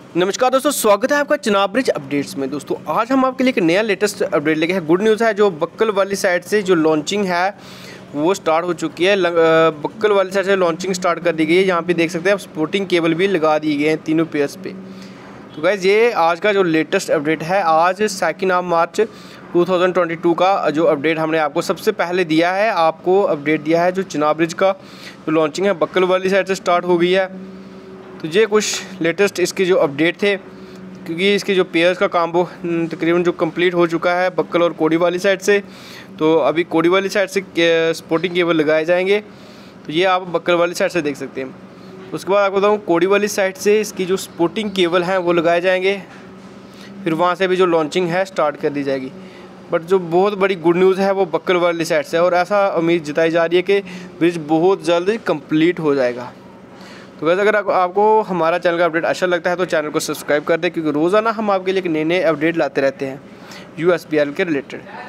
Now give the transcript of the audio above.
नमस्कार दोस्तों, स्वागत है आपका चिनाब ब्रिज अपडेट्स में। दोस्तों आज हम आपके लिए एक नया लेटेस्ट अपडेट लेके हैं। गुड न्यूज़ है, जो बक्कल वाली साइड से जो लॉन्चिंग है वो स्टार्ट हो चुकी है। बक्कल वाली साइड से लॉन्चिंग स्टार्ट कर दी गई है। यहाँ पे देख सकते हैं आप, स्पोर्टिंग केबल भी लगा दिए गए हैं तीनों पेयर्स पे। तो गाइज़ ये आज का जो लेटेस्ट अपडेट है, आज 2 मार्च 2022 का जो अपडेट हमने आपको सबसे पहले दिया है, आपको अपडेट दिया है जो चिनाब ब्रिज का जो लॉन्चिंग है बक्कल वाली साइड से स्टार्ट हो गई है। तो ये कुछ लेटेस्ट इसके जो अपडेट थे, क्योंकि इसके जो पेयर्स का काम वो तकरीबन जो कंप्लीट हो चुका है बक्कल और कोडी वाली साइड से। तो अभी कोडी वाली साइड से स्पोर्टिंग केबल लगाए जाएंगे। तो ये आप बक्कल वाली साइड से देख सकते हैं। उसके बाद आपको बताऊँ, कोडी वाली साइड से इसकी जो स्पोर्टिंग केबल हैं वो लगाए जाएंगे, फिर वहाँ से भी जो लॉन्चिंग है स्टार्ट कर दी जाएगी। बट जो बहुत बड़ी गुड न्यूज़ है वो बक्कल वाली साइड से, और ऐसा उम्मीद जताई जा रही है कि ब्रिज बहुत जल्द कंप्लीट हो जाएगा। तो वैसे अगर आपको हमारा चैनल का अपडेट अच्छा लगता है तो चैनल को सब्सक्राइब कर दें, क्योंकि रोज़ाना हम आपके लिए नए नए अपडेट लाते रहते हैं USBL के रिलेटेड।